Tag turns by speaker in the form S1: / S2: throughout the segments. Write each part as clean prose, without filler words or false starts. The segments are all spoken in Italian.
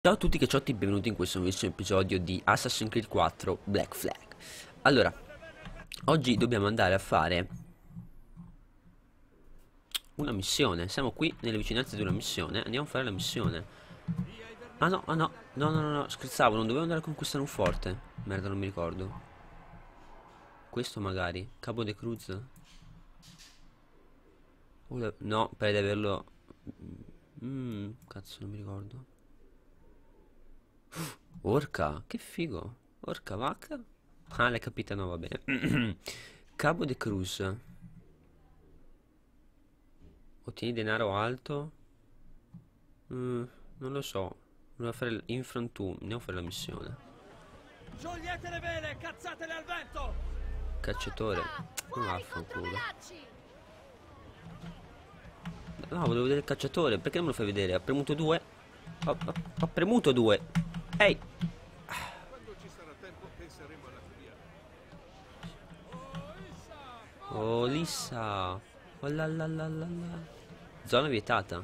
S1: Ciao a tutti cacciotti, benvenuti in questo nuovissimo episodio di Assassin's Creed 4 Black Flag. Allora, oggi dobbiamo andare a fare una missione. Siamo qui nelle vicinanze di una missione. Andiamo a fare la missione. Ah no, no, scherzavo, non dovevo andare a conquistare un forte. Merda, non mi ricordo. Questo magari, Cabo de Cruz. No, per averlo. Cazzo, non mi ricordo. Orca, che figo. Orca vacca. Ah, l'hai capita, no, va bene. Cabo de Cruz. Ottieni denaro alto. Non lo so. Devo fare infrantù. Andiamo a fare la missione.
S2: Sciogliete le vele, cazzatele al vento!
S1: Cacciatore. Non
S3: Fuori contro
S1: vaffanculo.
S3: Melacci!
S1: No, volevo vedere il cacciatore. Perché non me lo fai vedere? Ho premuto 2. Ho premuto 2. Ehi.
S4: Quando ci sarà tempo penseremo alla teoria.
S1: Oh, Lissa. Oh la la la la la. Zona vietata.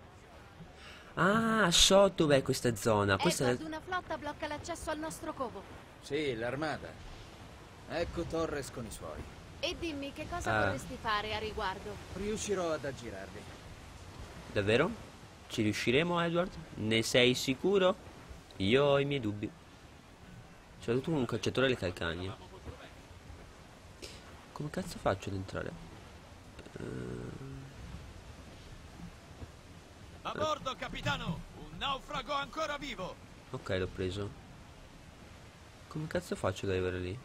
S1: Ah, so dov'è questa zona. Questa è
S3: Edward, una flotta blocca l'accesso al nostro covo.
S5: Sì, l'armata. Ecco Torres con i suoi.
S3: E dimmi che cosa vorresti fare a riguardo.
S5: Riuscirò ad aggirarli.
S1: Davvero? Ci riusciremo, Edward? Ne sei sicuro? Io ho i miei dubbi. Soprattutto con un cacciatore alle calcagne. Come cazzo faccio ad entrare?
S2: A bordo, capitano! Un naufrago ancora vivo!
S1: Ok, l'ho preso. Come cazzo faccio ad arrivare lì?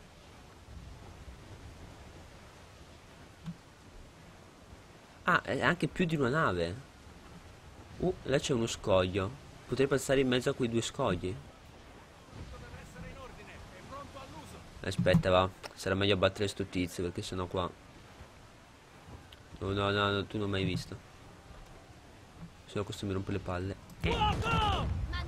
S1: Ah, è anche più di una nave. Là c'è uno scoglio. Potrei passare in mezzo a quei due scogli.
S2: Deve essere in ordine, è pronto all'uso!
S1: Aspetta, va. Sarà meglio abbattere sto tizio perché sennò qua. No, tu non l'hai mai visto. Sennò questo mi rompe le palle.
S2: Fuoco!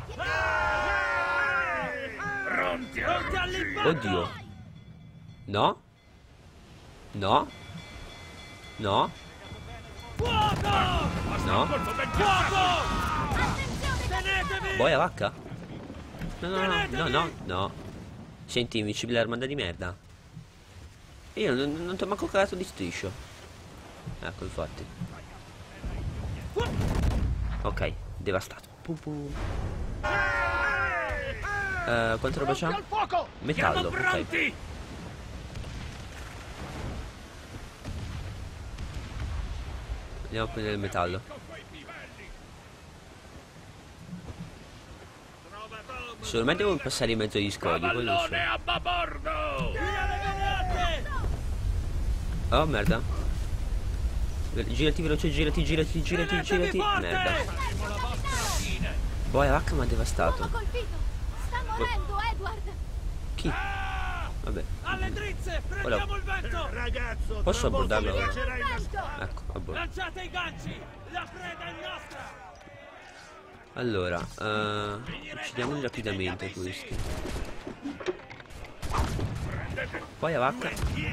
S2: Pronti all'impatto!
S1: Oddio. No? No? No?
S2: Fuoco!
S1: No?
S2: Fuoco! Tenetevi!
S1: Boia vacca? No. Senti, invincibile armata di merda. Io non ti ho manco cagato di striscio. Ecco, infatti. Ok, devastato. Pum pum. Quanta roba c'ha?
S2: Al fuoco!
S1: Metallo,
S2: Siamo
S1: ok.
S2: pronti!
S1: Andiamo a prendere il metallo. Secondo me devo passare in mezzo agli scogli, poi non so.
S2: Pallone a babordo! Via le velate!
S1: Oh merda. Girati veloce, girati.
S2: Tenetevi forte!
S1: Merda.
S2: Faremo la vostra fine!
S1: Boia vacca mi ha devastato.
S3: Uomo colpito! Sta morendo, Edward!
S1: Chi? Vabbè.
S2: Alle drizze! Prendiamo il vento!
S4: Ragazzo,
S1: Posso
S4: tra poco
S1: abbordarlo?
S4: viaggerai in
S3: Vento!
S1: Ecco, a bordo.
S2: Lanciate i ganci! La preda è nostra!
S1: Allora, uccidiamoli rapidamente questi. Poi a vacca.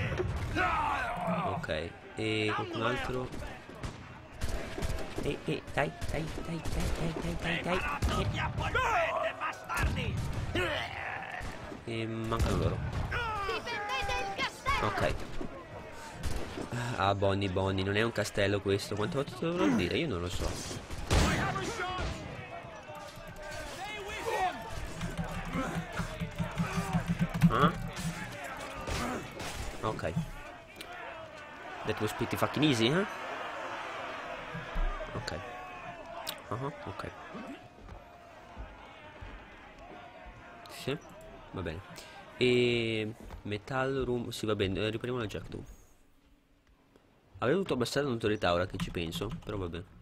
S1: Ok, e qualcun altro. Dai.
S2: Bastardi!
S1: E mancano loro.
S3: Difendete il castello!
S1: Ok. Ah, Bonnie, non è un castello questo. Quante volte te lo dovrò dire? Io non lo so. Ah? Ok. That was pretty fucking easy, eh? Ok. Ok. Sì, va bene. E Metal Room, sì, va bene, ripariamo la Jack Doom. Avrei dovuto abbassare la notorietà ora che ci penso, però va bene.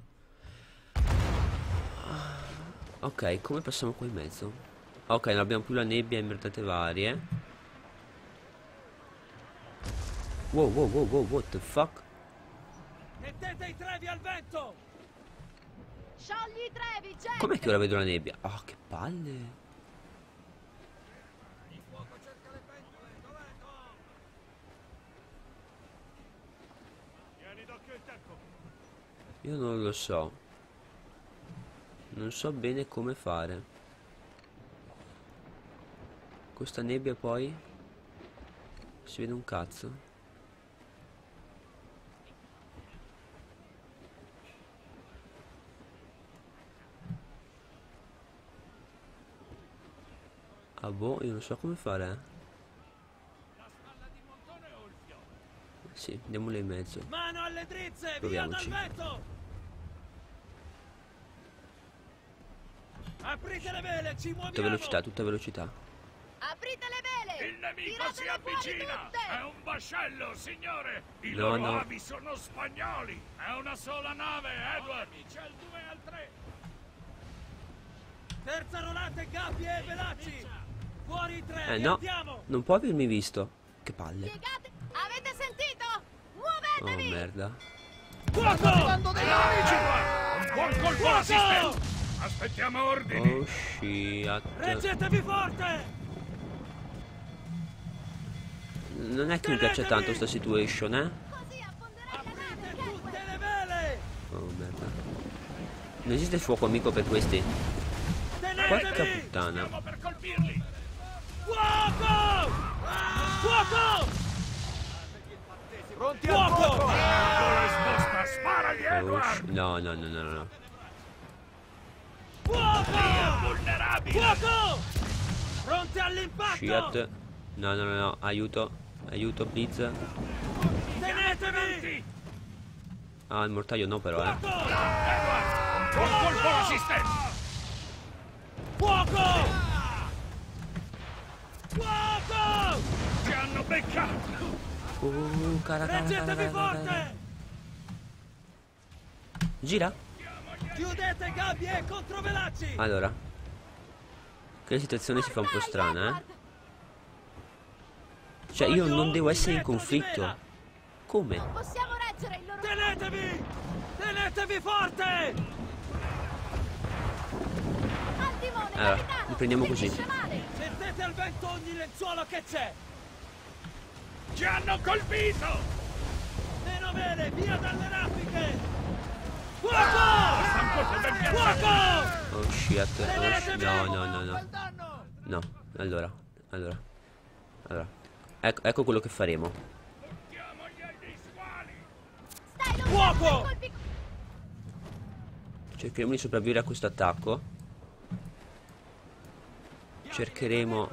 S1: Ok, come passiamo qua in mezzo? Ok, non abbiamo più la nebbia e merdate varie. Wow, what the fuck?
S2: Mettete i trevi al vento!
S3: Sciogli i trevi, Jack!
S1: Com'è che ora vedo la nebbia? Oh, che palle.
S2: Il fuoco cerca le pentole! Dov'è? Tieni d'occhio il tempo!
S1: Io non lo so. Non so bene come fare. Questa nebbia poi si vede un cazzo. Ah boh, io non so come fare. Sì, andiamole in mezzo.
S2: Mano alle drizze,
S1: Proviamoci.
S2: via dal vento! Aprite le vele, ci muoviamo!
S1: Tutta velocità, tutta velocità.
S3: Aprite le vele!
S4: Il nemico
S3: Tiratele
S4: si
S3: fuori
S4: avvicina!
S3: tutte!
S4: È un vascello, signore! I
S1: No,
S4: loro
S1: no.
S4: avi sono spagnoli! È una sola nave, Edward! C'è il 2 al 3!
S2: Terza rolata, gabbie e velaci! Fuori i tre,
S1: No,
S2: andiamo!
S1: non può avermi visto. Che palle.
S3: Piegate! Avete sentito?
S1: Oh
S3: Muovetevi!
S1: merda.
S2: Fuoco!
S4: Amici qua! Un buon colpo all'assistente! Aspettiamo ordini!
S1: Oh shit.
S2: Reggetevi forte!
S1: Non è che mi piace tanto sta situation,
S3: Così affonderà la
S2: Aprite
S3: nave,
S2: tutte
S3: Edward!
S2: le vele!
S1: Oh merda. Non esiste fuoco amico per questi. Porca
S2: Tenetevi!
S1: puttana.
S4: Stiamo per colpirli!
S2: Fuoco! Fuoco!
S4: Pronti
S2: al fuoco!
S4: Ora risposta, sparagli,
S1: Oh,
S4: Edward!
S1: no, no, no, no, no.
S2: Fuoco!
S4: Vulnerabile!
S2: Fuoco! Pronti all'impatto!
S1: Shit. No, no, no, no. Aiuto. Aiuto, please.
S2: Tenetevi!
S1: Ah, il mortaio no però,
S2: Fuoco!
S4: Edward! Buon colpo all'assistente!
S2: Fuoco! Fuoco!
S4: Ti hanno beccato!
S1: Cara.
S2: Reggetevi forte!
S1: Gira.
S2: Chiudete gabbie e controvelaci!
S1: Allora. Che la situazione si fa un po' strana, Cioè, io non devo essere in conflitto. Come?
S3: Possiamo reggere il loro...
S2: Tenetevi! Tenetevi forte!
S3: Al timone,
S1: Allora,
S3: capitano!
S1: li prendiamo così.
S3: Finisce male!
S2: Mettete al vento ogni lenzuolo che c'è!
S4: Ci hanno colpito!
S2: Meno vele, via dalle raffiche! Fuoco! Fuoco!
S1: Oh shit. No, no, no, no. No, allora. Ecco quello che faremo.
S3: Stai lontano
S2: Fuoco!
S3: dai colpi...
S1: Cercheremo di sopravvivere a questo attacco. Cercheremo.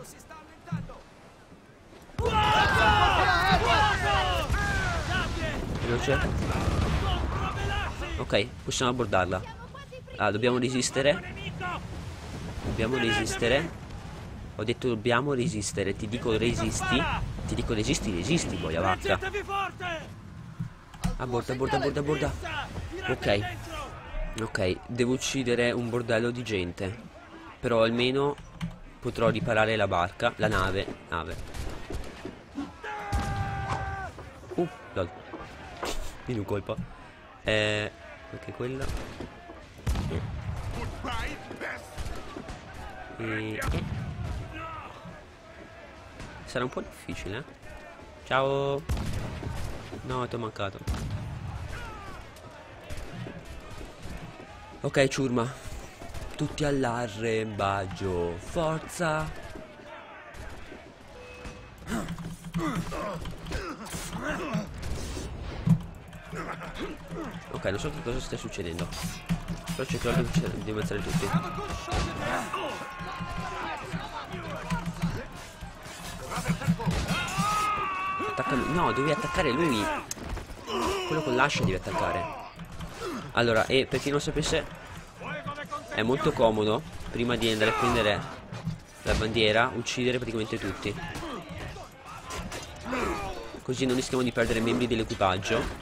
S2: Fuoco! Gabbie!
S1: Veloce.
S2: Controvelaci!
S1: Ok, possiamo abbordarla.
S3: Siamo quasi pronti!
S1: Ah, dobbiamo resistere.
S2: Nemico!
S1: Dobbiamo resistere. Ho detto dobbiamo resistere. Ti dico resisti. Ti dico resisti, boia vacca.
S2: Reggetevi forte!
S1: Abborda. Ok. Ok, devo uccidere un bordello di gente. Però almeno potrò riparare la barca. La nave. Lol. In un colpo. Ok, quella. Sarà un po' difficile, Ciao. No, ti ho mancato. Ok, ciurma. Tutti all'arrembaggio. Forza. Ok, non so che cosa stia succedendo. Però cercherò di ammazzare tutti. Attacca lui. No, devi attaccare lui. Quello con l'ascia devi attaccare. Allora, e per chi non sapesse, è molto comodo, prima di andare a prendere la bandiera, uccidere praticamente tutti. Così non rischiamo di perdere membri dell'equipaggio.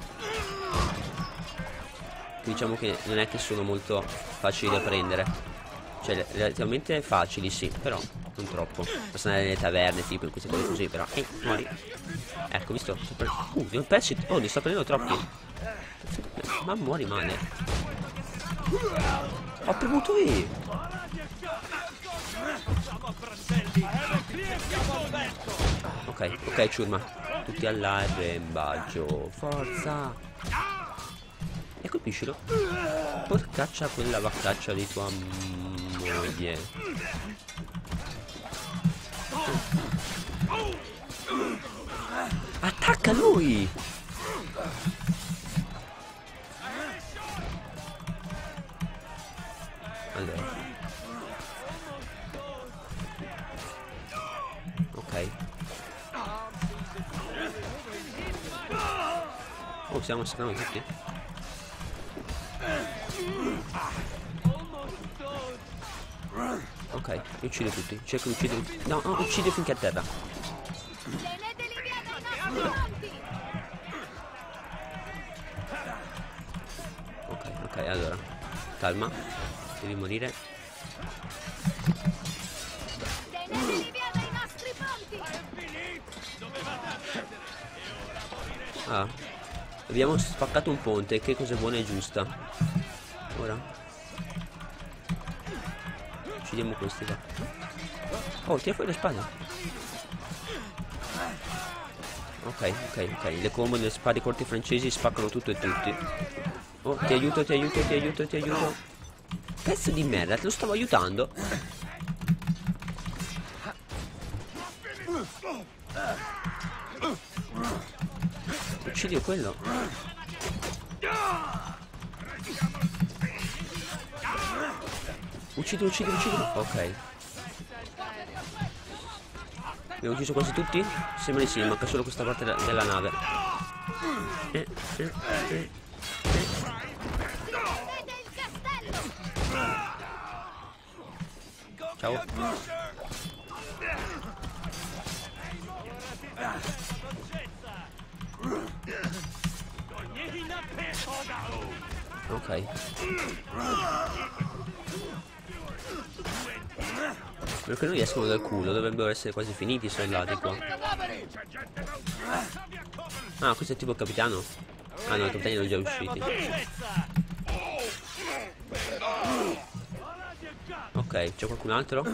S1: Diciamo che non è che sono molto facili da prendere. Cioè, relativamente facili, sì, però non troppo. Possono andare nelle taverne, tipo, in queste cose così, però. Muori. Ecco, mi sto prendendo. Ne ho persi. Oh, ne sto prendendo troppi. Ma muori male. Ho premuto E. Ok, ciurma. Tutti all'arrembaggio. Forza. E colpiscilo. Porcaccia quella vaccaccia di tua moglie. aspetta lui! Allora. Ok. Oh, stiamo massacrando tutti? Ok, li uccido tutti. Cerco di uccidere tutti. No, no, uccido finché è a terra.
S3: Tenete Liviana ai nostri fronti!
S1: Ok, ok, allora. Calma. Devi morire.
S3: Tenete Liviana ai nostri fronti!
S1: Ah. Abbiamo spaccato un ponte. Che cosa buona e giusta. Ora. Uccidiamo questi qua. Oh, tira fuori le spade. Ok, ok, ok. Le combo delle spade corte francesi spaccano tutto e tutti. Oh, ti aiuto, ti aiuto, ti aiuto, ti aiuto. Pezzo di merda, te lo stavo aiutando. Uccidi quello. Uccidilo, uccidilo, uccidilo. Ok. Abbiamo ucciso quasi tutti? Sembra di sì, manca solo questa parte della nave.
S3: Difendete il castello!
S1: Ciao. Ok. Perché non escono dal culo, dovrebbero essere quasi finiti i soldati qua. Ah, questo è tipo il capitano? Ah no, i capitani erano già usciti. Ok, c'è qualcun altro?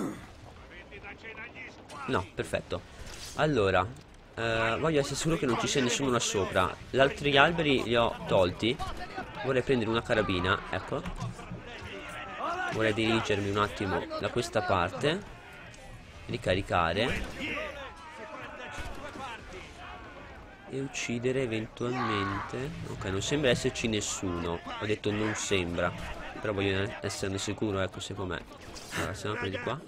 S1: No, perfetto. Allora, voglio essere sicuro che non ci sia nessuno là sopra. Gli altri alberi li ho tolti. Vorrei prendere una carabina, ecco. Vorrei dirigermi un attimo da questa parte. Ricaricare. E uccidere eventualmente. Ok, non sembra esserci nessuno. Ho detto non sembra. Però voglio esserne sicuro, ecco, se com'è. Allora, siamo presi qua.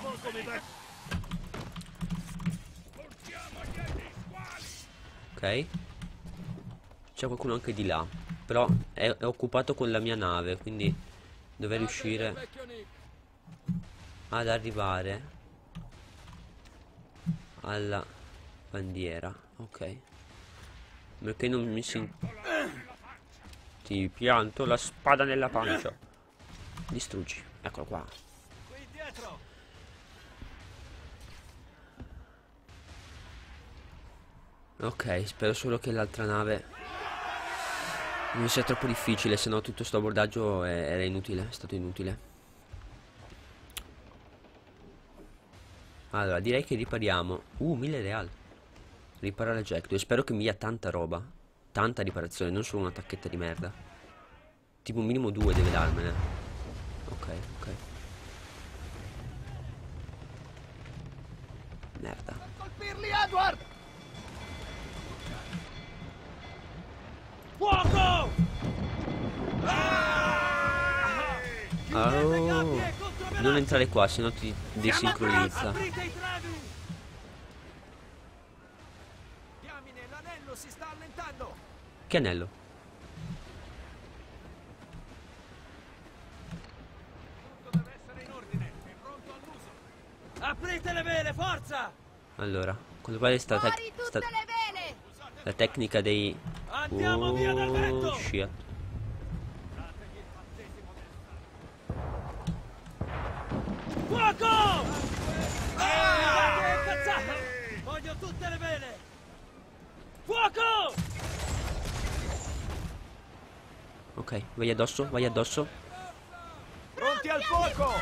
S1: Ok. C'è qualcuno anche di là. Però è occupato con la mia nave, quindi dovrei riuscire ad arrivare alla bandiera. Ok. Perché non mi si... Ti pianto la spada nella pancia. Distruggi. Eccolo qua. Ok, spero solo che l'altra nave non sia troppo difficile, se no tutto sto abordaggio era inutile, è stato inutile. Allora, direi che ripariamo. 1000 real. Riparare Jack. Spero che mi dia tanta roba. Tanta riparazione, non solo una tacchetta di merda. Tipo un minimo 2 deve darmene. Ok, ok. Merda.
S2: Colpirli, Edward!
S4: Fuoco!
S1: Oh, non entrare qua, sennò ti desincronizza.
S4: Aprite i travi!
S2: Diamine, l'anello si sta allentando!
S1: Che anello?
S2: Tutto deve essere in ordine, è pronto all'uso!
S4: Aprite le vele, forza!
S1: Allora, quando pare sta,
S3: Fuori tutte le vele!
S1: la tecnica dei...
S4: Andiamo via dal vento!
S1: Shit.
S4: Fuoco! Cazzate! Voglio tutte le vele! Fuoco!
S1: Ok, vai addosso, vai addosso.
S2: Pronti al fuoco!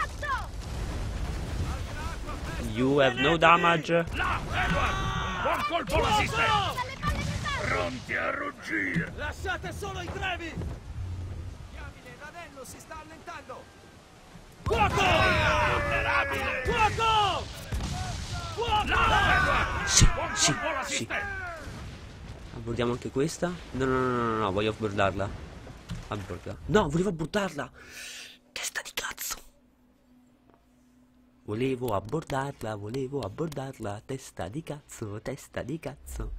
S1: You have no damage.
S4: Là, Edward! Buon colpo l'assistente!
S3: Dalle palle metalli!
S4: Pronti a ruggire! Lasciate solo i trevi!
S2: Diamine, l'anello si sta allentando!
S4: Fuoco! Vulnerabile! Fuoco! Fuoco! Là, Edward!
S1: Sì,
S4: Buon
S1: sì,
S4: colpo
S1: sì.
S4: l'assistente!
S1: Abbordiamo anche questa. No, no, no, no, no, voglio abbordarla. Abborda. No, volevo abbordarla. Testa di cazzo. Volevo abbordarla, testa di cazzo, testa di cazzo.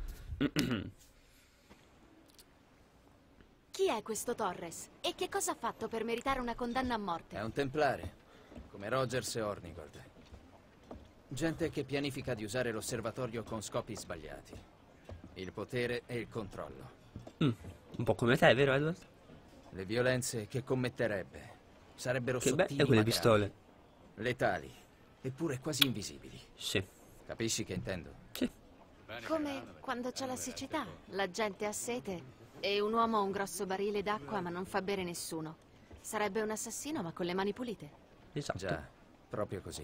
S3: Chi è questo Torres? E che cosa ha fatto per meritare una condanna a morte?
S5: È un templare, come Rogers e Hornigold. Gente che pianifica di usare l'osservatorio con scopi sbagliati. Il potere e il controllo.
S1: Un po' come te, vero Edward?
S5: Le violenze che commetterebbe sarebbero
S1: Che
S5: sottili
S1: belle quelle
S5: ma gravi,
S1: pistole.
S5: letali, eppure quasi invisibili.
S1: Sì,
S5: Capisci che intendo?
S1: sì.
S3: Come quando c'è la siccità, la gente ha sete e un uomo ha un grosso barile d'acqua ma non fa bere nessuno. Sarebbe un assassino ma con le mani pulite.
S1: Esatto.
S5: Già, proprio così.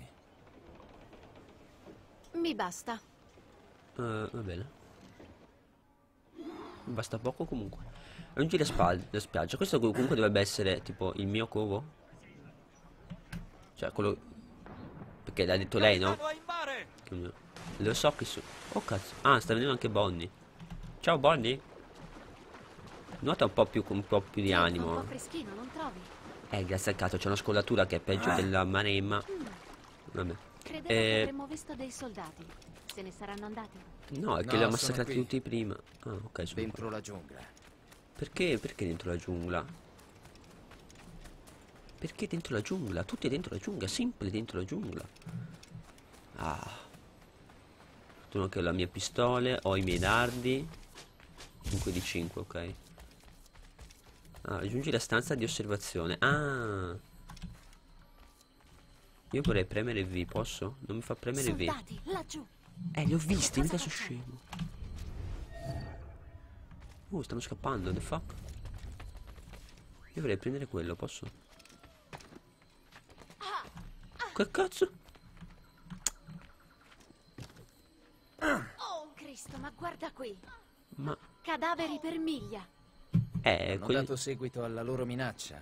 S3: Mi basta.
S1: Va bene. Basta poco comunque. Raggiungi la spiaggia. Questo comunque dovrebbe essere tipo il mio covo. Cioè quello. Perché l'ha detto lei, no?
S2: Vado in mare!
S1: Lo so che su. Oh cazzo. Ah, sta venendo anche Bonnie. Ciao Bonnie. Nuota un po' più di
S3: È un
S1: animo.
S3: po' freschino, non trovi?
S1: Grazie al cazzo, c'è una scollatura che è peggio della maremma. Vabbè.
S3: Credevo che avremmo visto dei soldati. Se ne saranno andati?
S1: No, è che
S5: No,
S1: li ho
S5: sono
S1: massacrati
S5: qui.
S1: tutti prima. Ah, ok, sono
S5: Dentro
S1: qua.
S5: la giungla.
S1: Perché? Perché dentro la giungla? Perché dentro la giungla? Tutti dentro la giungla, sempre dentro la giungla. Ah. Fortuna che ho la mia pistole, ho i miei dardi. 5 di 5, ok. Ah, raggiungi la stanza di osservazione. Ah. Io vorrei premere V, posso? Non mi fa premere V.
S3: Soldati, laggiù.
S1: Li ho visti, mica
S3: Cosa
S1: sono
S3: facciamo?
S1: scemo. Stanno scappando, the fuck? Io vorrei prendere quello, posso? Che cazzo?
S3: Oh, Cristo, ma guarda qui.
S1: Ma...
S3: Cadaveri per miglia.
S5: Hanno
S1: quelli...
S5: dato seguito alla loro minaccia.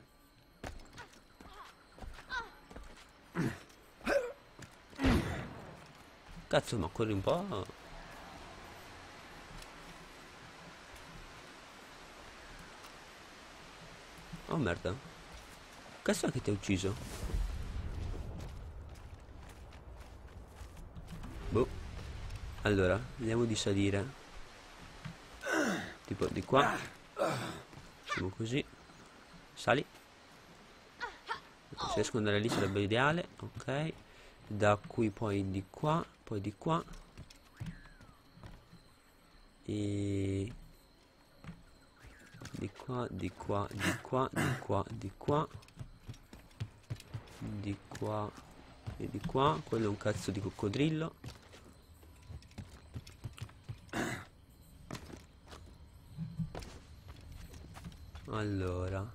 S1: Cazzo, ma corri un po'. Oh merda. Cazzo è che ti ha ucciso? Boh. Allora, vediamo di salire. Tipo di qua. Facciamo così. Sali. Se riesco ad andare lì sarebbe ideale. Ok. Da qui poi di qua. Poi di qua. E... di qua, di qua, di qua, di qua, di qua. Di qua e di qua. Quello è un cazzo di coccodrillo. Allora.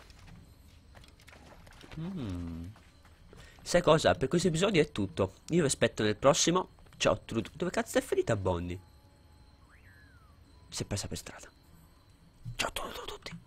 S1: Sai cosa? Per questo episodio è tutto. Io vi aspetto nel prossimo. Ciao Truth. Dove cazzo è finita Bonnie? Si è persa per strada. Ciao a tutti.